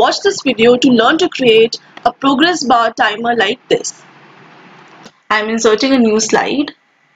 watch this video to learn to create a progress bar timer like this. I'm inserting a new slide.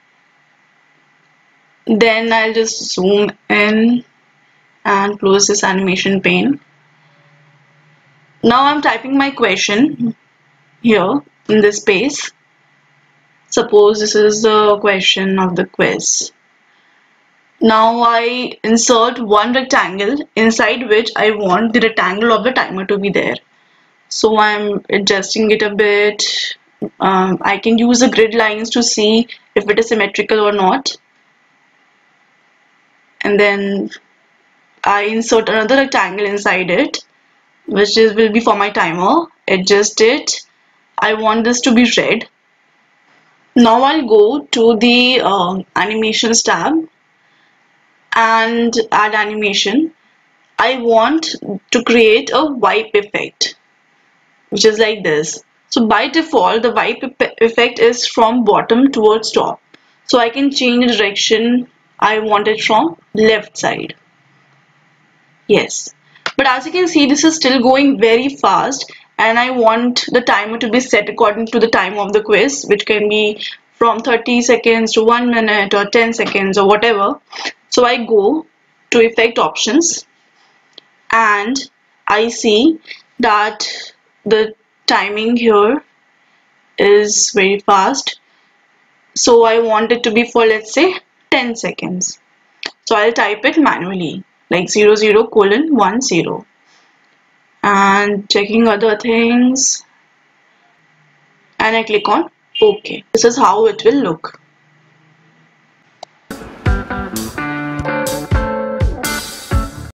Then I'll just zoom in and close this animation pane. Now I'm typing my question here in this space. Suppose this is the question of the quiz. Now I insert one rectangle inside which I want the rectangle of the timer to be there. So I'm adjusting it a bit. I can use the grid lines to see if it is symmetrical or not. And then I insert another rectangle inside it, which will be for my timer. Adjust it. I want this to be red. Now I'll go to the animations tab and add animation. I want to create a wipe effect, which is like this. So by default, the wipe effect is from bottom towards top. So I can change the direction. I want it from left side. Yes. But as you can see, this is still going very fast, and I want the timer to be set according to the time of the quiz, which can be from 30 seconds to 1 minute or 10 seconds or whatever. So I go to effect options and I see that the timing here is very fast. So I want it to be for, let's say, 10 seconds. So I'll type it manually, like 00:10 and checking other things, and I click on OK. This is how it will look.